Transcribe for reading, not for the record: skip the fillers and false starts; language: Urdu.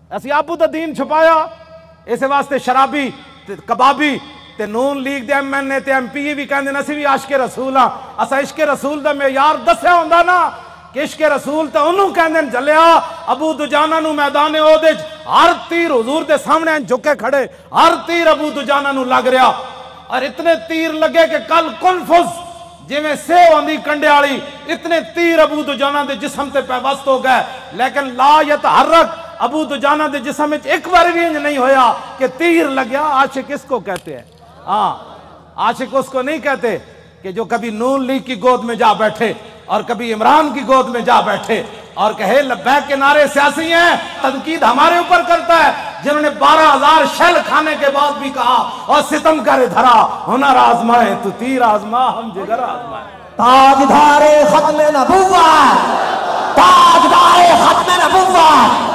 اسی ابو دا دین چھپایا اس واسطے شرابی کبابی تے نون لیگ دے ایم این اے تے ایم پی بھی کہندے اسی بھی عاشق رسول ہاں اسا عشق رسول دا معیار دسیا ہوندا نا کہ عشق رسول تے انہوں کہندے جلیا ابو دجانہ نو میدان احد وچ ہر تیر حضور دے سامنے جھکے کھڑے ہر تیر ابو دجانہ نو لگ رہا اور اتنے تیر لگے کہ کل کنفز جی میں سیو آندھی کنڈے آلی اتنے تیر ابو دجانہ دے جسم تے پیوست ہو گئے لیکن لا یتحرک ابو دجانہ دے جسم ایک بار بھی نہیں ہویا کہ تیر لگیا. عاشق اس کو کہتے ہیں. ہاں عاشق اس کو نہیں کہتے کہ جو کبھی نون لیگ کی گود میں جا بیٹھے اور کبھی عمران کی گود میں جا بیٹھے اور کہے لبیک کے نعرے سیاسی ہیں تنقید ہمارے اوپر کرتا ہے جنہوں نے 12,000 شیل کھانے کے بعد بھی کہا اور ستم کرے دھرا ہنر آزمائے تو تیر آزما ہم جگر آزمائے. تاجدار ختم نبوت، تاجدار ختم نبوت